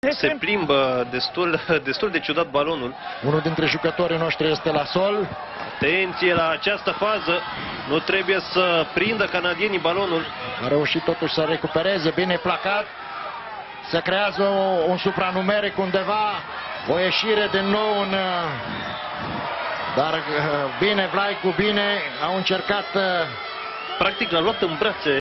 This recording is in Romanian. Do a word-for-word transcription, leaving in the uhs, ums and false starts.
Se plimbă destul, destul de ciudat balonul. Unul dintre jucătorii noștri este la sol. Atenție la această fază. Nu trebuie să prindă canadienii balonul. A reușit totuși să recupereze. Bine placat. Se creează o, un supranumeric undeva. O ieșire din nou în... Dar bine, Vlaicu, bine. Au încercat... Practic l-a luat în brațe.